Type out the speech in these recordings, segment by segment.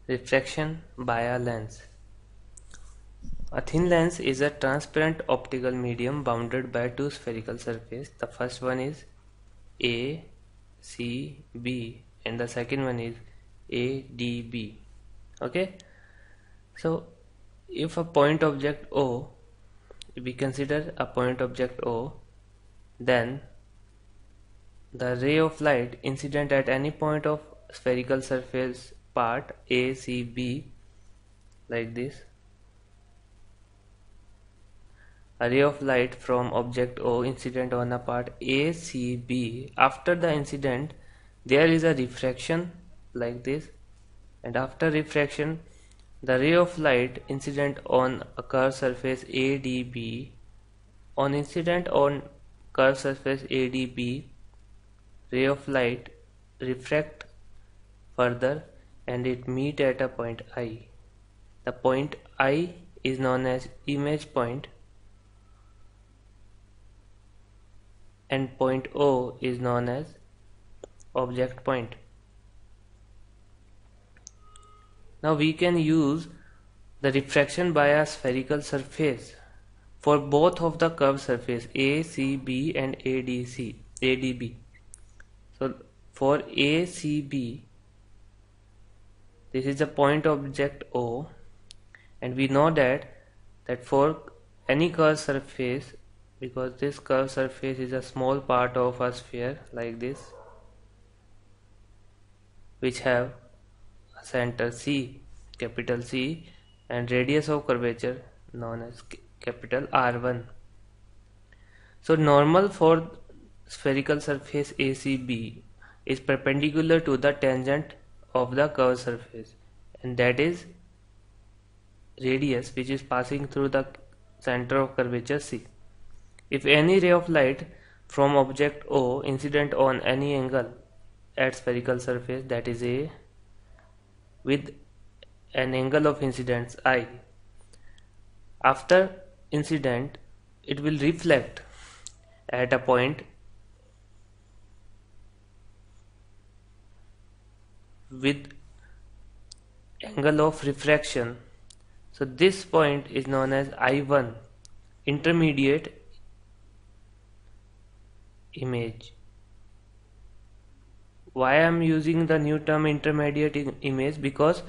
Refraction by a lens. A thin lens is a transparent optical medium bounded by two spherical surfaces. The first one is A, C, B, and the second one is A, D, B. Okay, so if a point object O, if we consider a point object O, then the ray of light incident at any point of spherical surface part A, C, B, like this. A ray of light from object O incident on a part A, C, B. After the incident, there is a refraction like this, and after refraction, the ray of light incident on a curved surface ADB, on incident on curved surface ADB, ray of light refract further and it meet at a point I. The point I is known as image point and point O is known as object point. Now we can use the refraction by a spherical surface for both of the curved surface ACB and ADB. So for ACB, this is the point object O, and we know that for any curved surface, because this curved surface is a small part of a sphere like this, which have a center C, capital C, and radius of curvature known as capital R1. So normal for spherical surface ACB is perpendicular to the tangent of the curved surface, and that is radius, which is passing through the center of curvature C. If any ray of light from object O incident on any angle at spherical surface, that is A, with an angle of incidence I, after incident it will reflect at a point with angle of refraction. So this point is known as I1, intermediate image. Why I am using the new term intermediate image? Because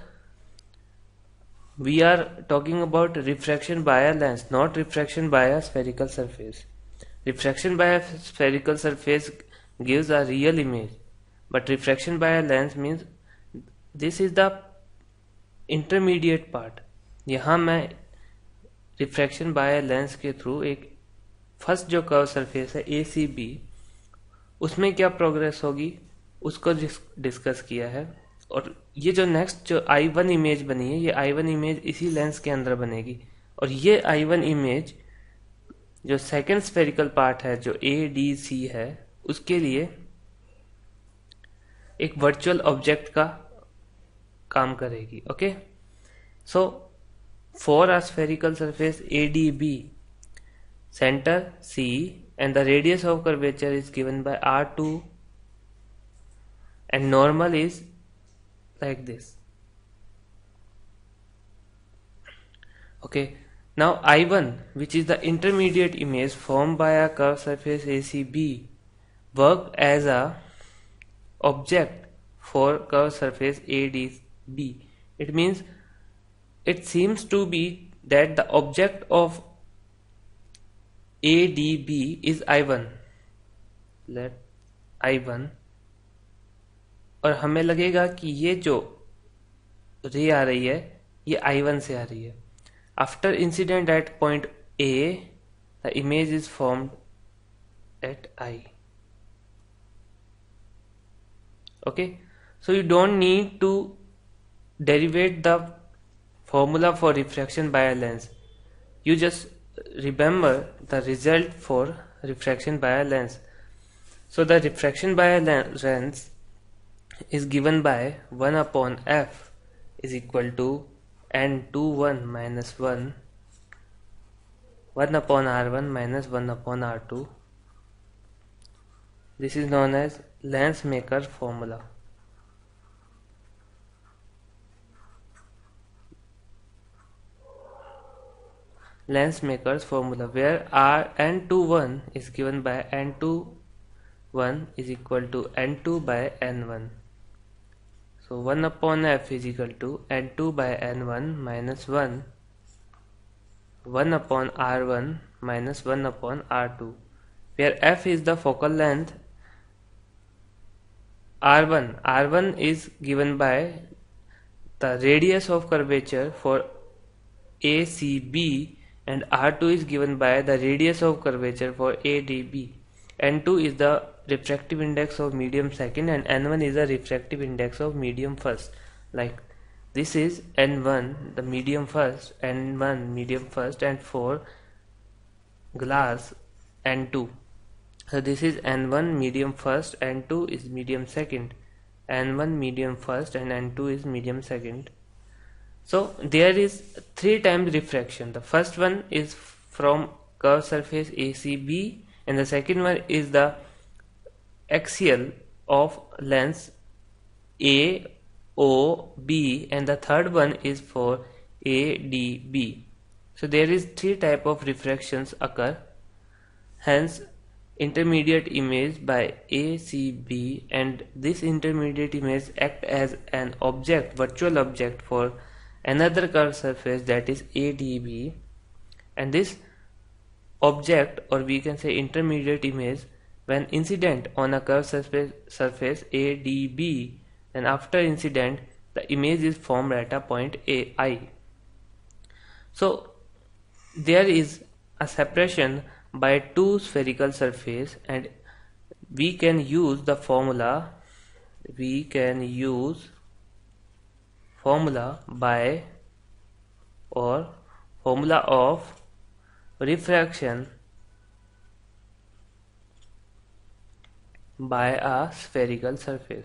we are talking about refraction by a lens, not refraction by a spherical surface. Refraction by a spherical surface gives a real image, but refraction by a lens means this is the intermediate part. यहाँ मैं refraction by lens के through एक first जो curve surface है ACB, उसमें क्या progress होगी उसको डिस्कस किया है। और ये जो नेक्स्ट जो I1 इमेज बनी है, ये I1 इमेज इसी लेंस के अंदर बनेगी, और ये I1 इमेज जो सेकेंड स्फेरिकल पार्ट है जो ADC है, उसके लिए एक वर्चुअल ऑब्जेक्ट का काम करेगी। Okay, so for a spherical surface ADB, center C and the radius of curvature is given by R2 and normal is like this. Okay, now I1, which is the intermediate image formed by a curved surface ACB, work as a object for curved surface ADB. It means it seems to be that the object of ADB is I1. Let I1, और हमें लगेगा कि ये जो रे आ रही है ये I1 से आ रही है. After incident at point A, the image is formed at I. Okay, so you don't need to derivate the formula for refraction by a lens. You just remember the result for refraction by a lens. So the refraction by a lens is given by 1 upon f is equal to n21 minus 1 upon r1 minus 1 upon r2. This is known as lens maker formula. lens maker's formula, where r n21 is given by n21 is equal to n2 by n1. So 1 upon f is equal to n2 by n1 minus 1 upon r1 minus 1 upon r2, where f is the focal length. R1 is given by the radius of curvature for ACB, and R2 is given by the radius of curvature for ADB. N2 is the refractive index of medium second, and N1 is the refractive index of medium first. Like this is N1 the medium first, N1 medium first, and for glass N2. So this is N1 medium first, N2 is medium second, N1 medium first and N2 is medium second. So there is 3 times refraction. The first one is from curved surface ACB, and the second one is the axial of lens AOB, and the third one is for ADB. So there is 3 type of refractions occur. Hence intermediate image by ACB, and this intermediate image act as an object, virtual object for another curved surface, that is ADB, and this object, or we can say intermediate image, when incident on a curved surface ADB, and after incident the image is formed at a point AI. So there is a separation by 2 spherical surface, and we can use the formula by, or formula of refraction by a spherical surface.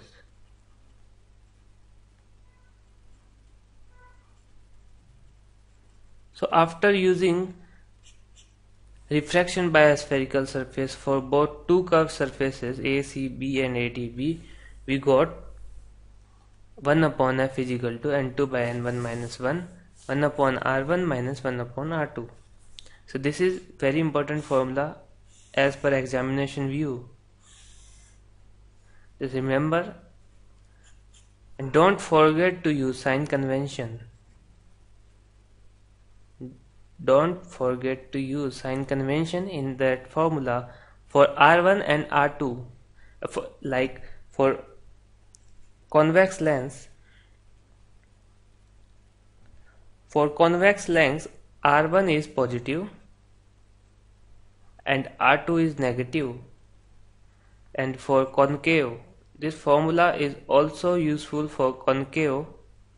So after using refraction by a spherical surface for both 2 curved surfaces ACB and ADB, we got 1 upon f is equal to n2 by n1 minus 1 upon r1 minus 1 upon r2. So this is very important formula as per examination view. Just remember, and don't forget to use sign convention. Don't forget to use sign convention in that formula for R1 and R2. Like for convex lens, R1 is positive and R2 is negative, and for concave, this formula is also useful for concave.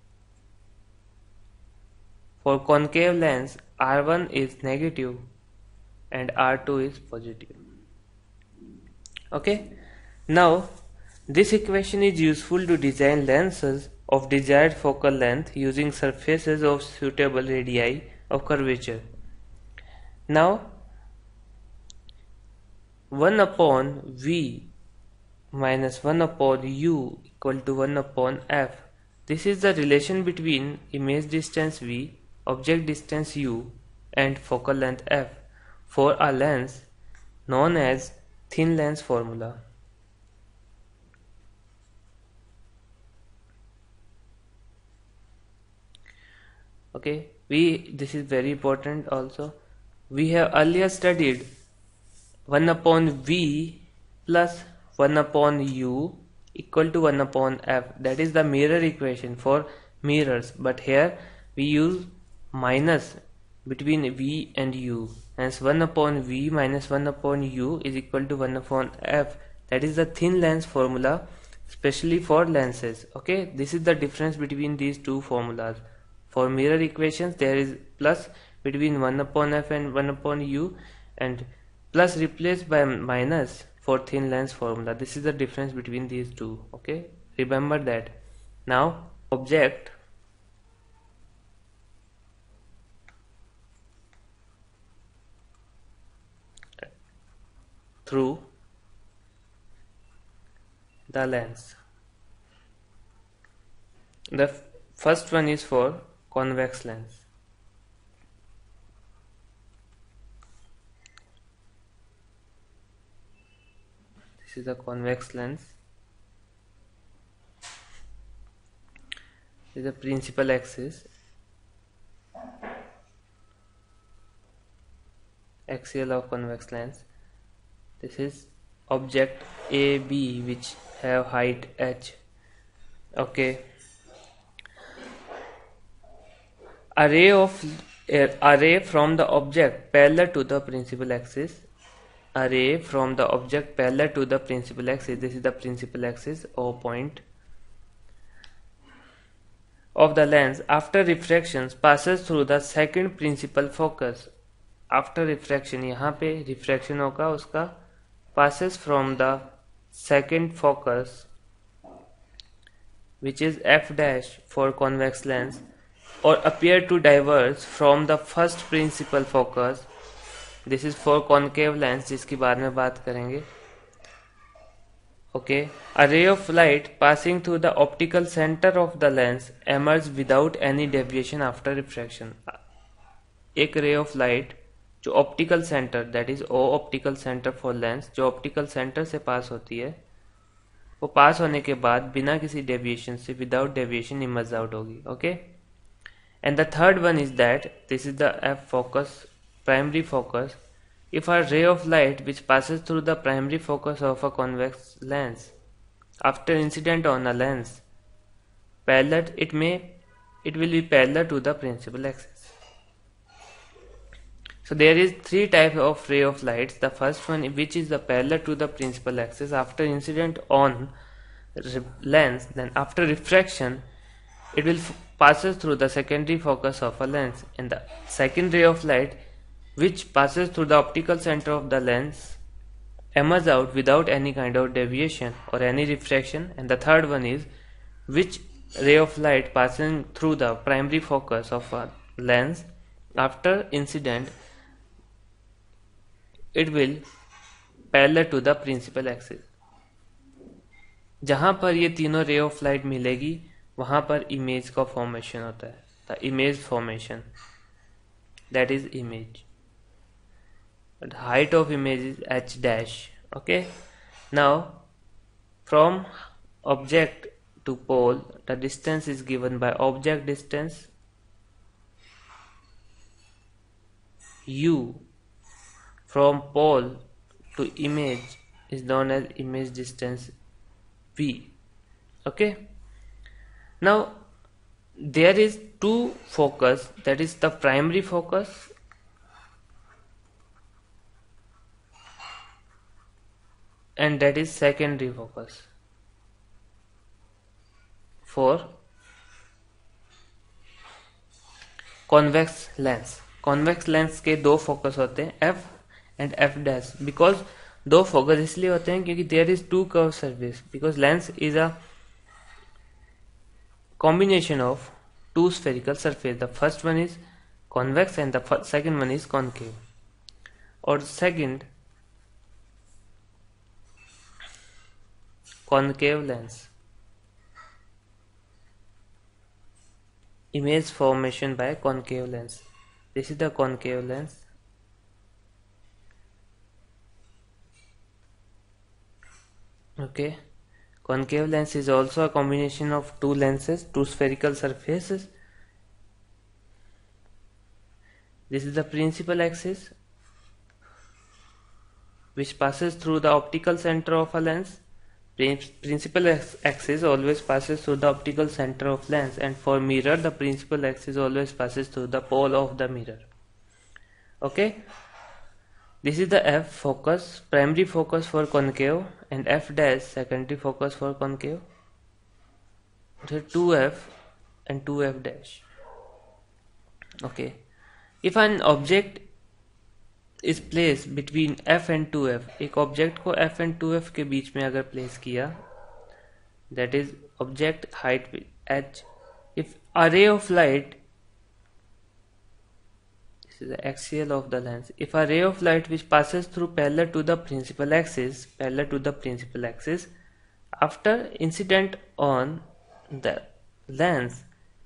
For concave lens, R1 is negative and R2 is positive. Okay, now this equation is useful to design lenses of desired focal length using surfaces of suitable radii of curvature. Now 1 upon V minus 1 upon U equal to 1 upon F. This is the relation between image distance V, object distance U, and focal length F for a lens known as thin lens formula. Okay, this is very important also. We have earlier studied 1 upon V plus 1 upon U equal to 1 upon F. That is the mirror equation for mirrors, but here we use minus between V and U. Hence 1 upon V minus 1 upon U is equal to 1 upon F. That is the thin lens formula, especially for lenses. Okay, this is the difference between these two formulas. For mirror equations there is plus between 1 upon F and 1 upon U, and plus replaced by minus for thin lens formula. This is the difference between these two. Okay, remember that. Now object through the lens. The first one is for convex lens. This is a convex lens. This is the principal axis, axial of convex lens. This is object AB which have height h. Okay. Array from the object parallel to the principal axis. Array from the object parallel to the principal axis. This is the principal axis or point of the lens after refraction passes through the second principal focus. After refraction, यहाँ पे refraction होगा उसका, passes from the second focus which is f dash for convex lens, or appear to diverge from the first principal focus. This is for concave lens जिसकी बाद में बात करेंगे. Okay, a ray of light passing through the optical center of the lens emerges without any deviation after refraction. एक ray of light जो optical centre, that is O optical centre for lens, जो optical centre से pass होती है, वो पास होने के बाद बिना किसी डेविएशन से, विदाउट डेविएशन इमर्ज आउट होगी. Okay, and the third one is that this is the F focus, primary focus. If a ray of light which passes through the primary focus of a convex lens after incident on a lens parallel, it will be parallel to the principal axis. So there is three types of ray of lights. The first one, which is the parallel to the principal axis after incident on lens, then after refraction it will passes through the secondary focus of a lens. And the second ray of light which passes through the optical center of the lens emerges out without any kind of deviation or any refraction. And the third one is which ray of light passing through the primary focus of a lens after incident, it will parallel to the principal axis. जहां पर ये तीनों ray of light मिलेगी वहां पर image का formation होता है, the image formation, that is image. The height of image is h dash. Okay, now from object to pole the distance is given by object distance u. From pole to image is known as image distance v. Okay, now there is two focus, that is the primary focus and that is secondary focus for convex lens. convex lens के दो focus होते हैं, f and f dash. Because दो focus इसलिए होते हैं क्योंकि there is two curve surface, because lens is a combination of two spherical surface. The first one is convex and the second one is concave. Or second, concave lens, image formation by concave lens. This is the concave lens. Okay, concave lens is also a combination of two lenses, two spherical surfaces. This is the principal axis which passes through the optical center of a lens. Principal axis always passes through the optical center of lens, and for mirror the principal axis always passes through the pole of the mirror. Okay, this is the f focus, primary focus for concave, and f dash secondary focus for concave. So 2f and 2f dash. Okay, if an object is placed between f and 2f, एक object को f and 2f के बीच में अगर place किया, that is object height h. If a ray of light, this is the axial of the lens, if a ray of light which passes through parallel to the principal axis after incident on the lens,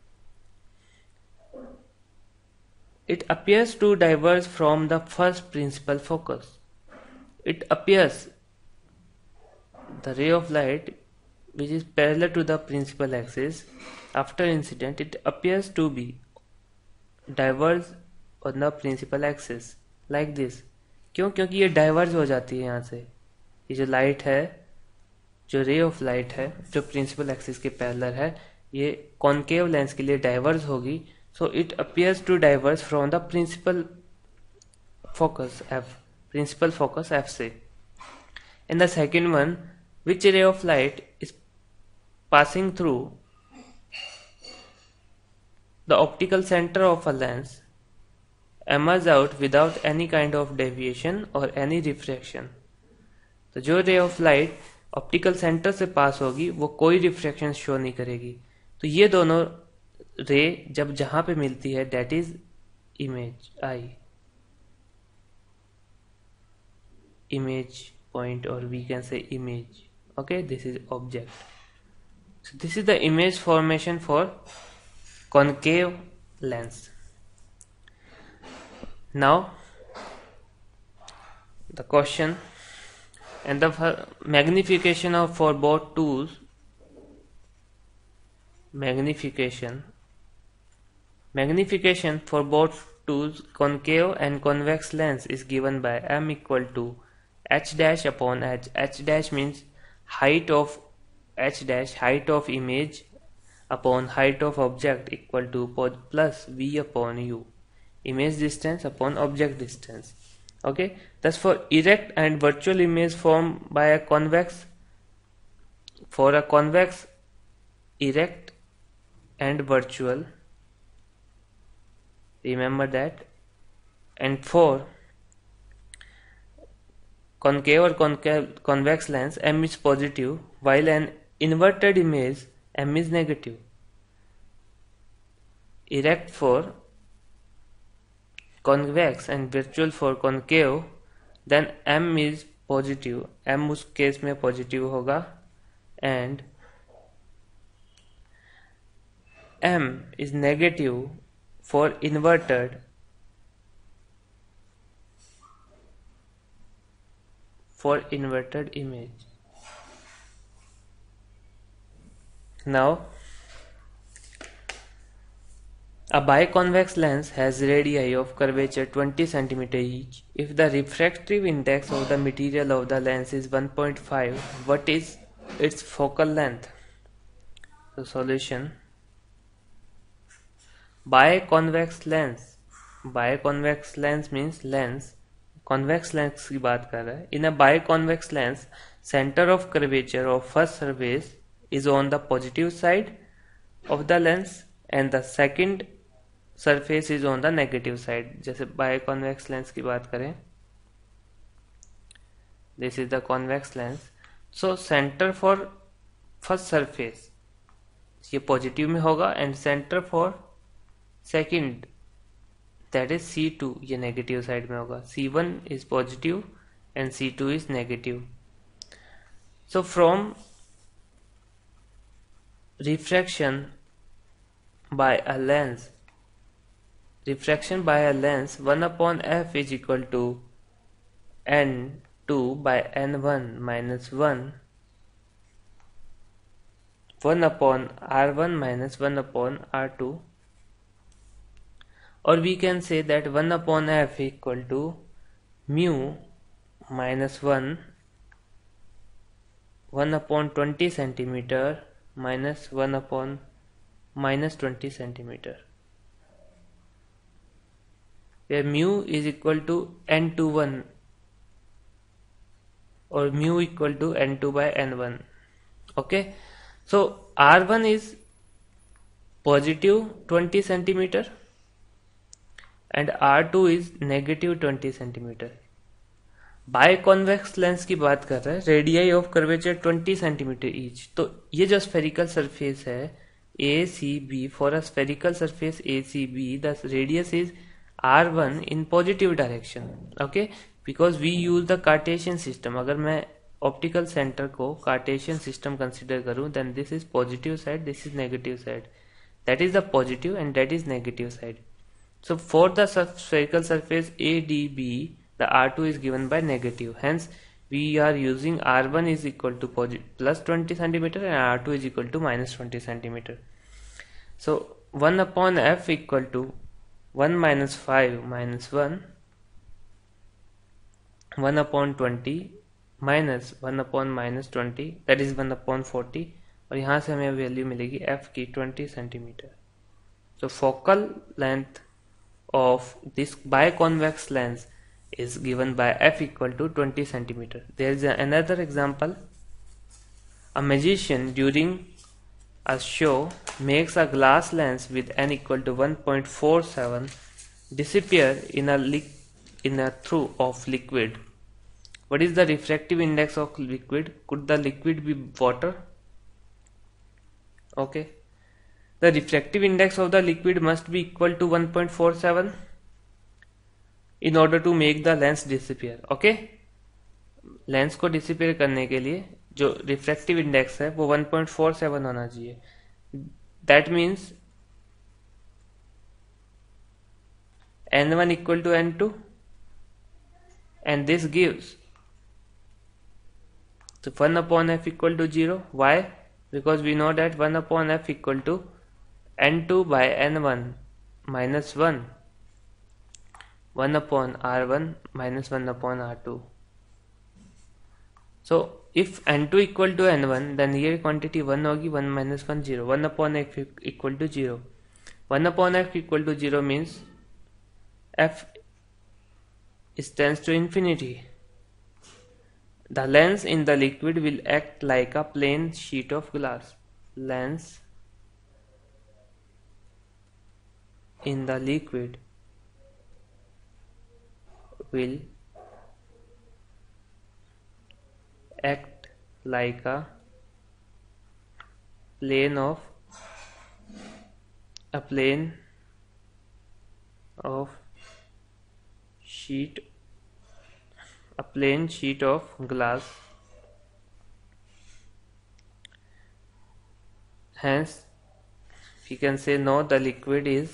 it appears to diverge from the first principal focus. It appears the ray of light which is parallel to the principal axis, after incident it appears to be diverge on the principal axis like this. क्यों? क्योंकि ये diverge हो जाती है यहाँ से. ये जो लाइट है, जो रे ऑफ लाइट है, जो प्रिंसिपल एक्सिस के पैरेलल है, ये कॉन्केव लेंस के लिए डाइवर्ज होगी. So it appears to diverge from the principal focus F से. In the second one, which ray of light is passing through the optical center of a lens emerge out without any kind of deviation or any refraction. तो जो ray of light optical centre से पास होगी वो कोई refraction show नहीं करेगी. तो ये दोनों रे जब जहां पे मिलती है, that is image I, image point, or we can say image. Okay, this is object. So this is the image formation for concave lens. Now the question and the magnification of for both tools, magnification for both tools concave and convex lens is given by m equal to h dash upon h. H dash means height of image upon height of object equal to plus v upon u, image distance upon object distance. Okay, thus for erect and virtual image formed by a convex, for a convex, erect and virtual, remember that, and for concave or convex lens m is positive, while an inverted image m is negative. Erect for convex and virtual for concave, then m is positive, m उस case में positive होगा, and m is negative for inverted image. Now a biconvex lens has radii of curvature 20 cm each. If the refractive index of the material of the lens is 1.5, what is its focal length? The solution: biconvex lens means lens, convex lens की बात कर रहा है. In a biconvex lens, center of curvature of first surface is on the positive side of the lens and the second surface is on the negative side. जैसे biconvex lens की बात करें, this is the convex lens. So center for first surface ये positive में होगा and center for second, that is C2, ये negative side में होगा. C1 is positive and C2 is negative. So from refraction by a lens, 1 upon f is equal to n2 by n1 minus 1 upon r1 minus 1 upon r2, or we can say that 1 upon f equal to mu minus 1 upon 20 centimeter minus 1 upon minus 20 centimeter, where mu is equal to n21 or mu equal to n2 by n1. Okay, so r1 is positive 20 centimeter and r2 is negative 20 centimeter. Biconvex lens की बात कर रहे हैं, radii of curvature 20 centimetre each. तो ये जो spherical surface है ACB, for a spherical surface ACB the radius is R1 इन positive direction. Okay, because we use the Cartesian system. अगर मैं ऑप्टिकल सेंटर को कार्टेशियन सिस्टम कंसिडर करूं, then this is positive side, this is negative side, that is the positive and that is negative side. So for the spherical surface ADB, the R2 is given by negative. Hence, we are using R1 is equal to plus 20 centimeter and R2 is equal to minus 20 centimeter. So 1 upon F equal to 1 minus 5 minus 1 upon 20 minus 1 upon minus 20, that is 1 upon 40, और यहाँ से हमें value मिलेगी F की 20 centimetre. So focal length of this biconvex lens is given by F equal to 20 centimeter. There is another example. A magician during a show makes a glass lens with n equal to 1.47 disappear in a through of liquid. What is the refractive index of liquid? Could the liquid be water? Okay. The refractive index of the liquid must be equal to 1.47 in order to make the lens disappear. Okay. Lens को disappear करने के लिए जो refractive index है वो 1.47 होना चाहिए. That means n1 equal to n2, and this gives so 1 upon f equal to 0. Why? Because we know that 1 upon f equal to n2 by n1 minus 1 upon r1 minus 1 upon r2. So if n2 equal to n1, then here quantity 1 होगी, 1 minus 1 0, 1 upon f equal to 0. 1 upon f equal to 0 means f tends to infinity. The lens in the liquid will act like a plain sheet of glass. Lens in the liquid will act like a plain sheet of glass. Hence we can say no, the liquid is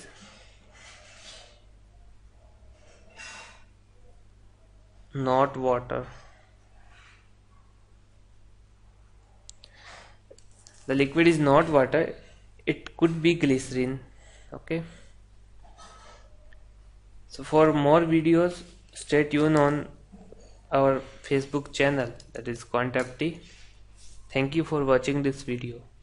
not water. The liquid is not water, it could be glycerin. Okay. So for more videos, stay tuned on our Facebook channel, that is Quantapty. Thank you for watching this video.